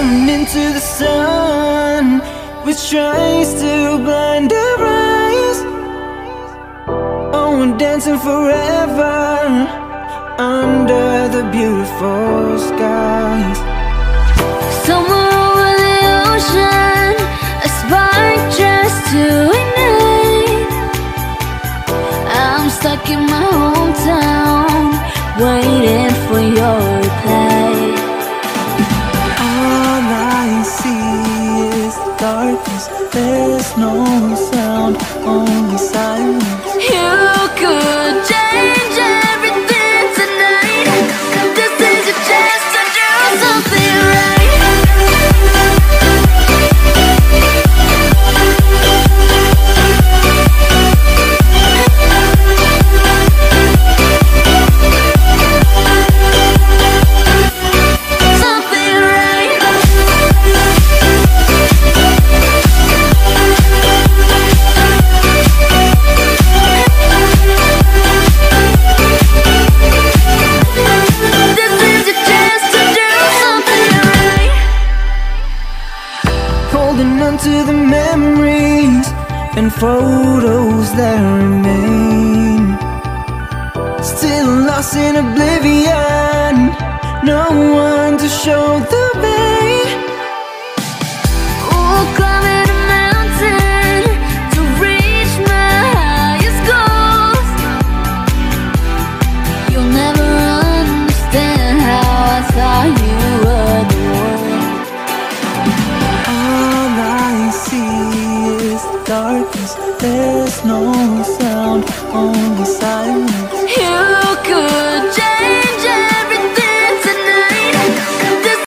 staring into the sun, which tries to blind our eyes. Oh, we're dancing forever under the beautiful skies. Somewhere over the ocean, a spark just to ignite. I'm stuck in my hometown, waiting for your reply. All I see is darkness, there's no sound, only silence. You could change everything tonight. This is your chance to do something right. Holding on to the memories and photos that remain. Still lost in oblivion, no one to show the way. Oh, climbing a mountain to reach my highest goals. You'll never understand how I thought you were the world. All I see is darkness, there's no sound, only silence. You could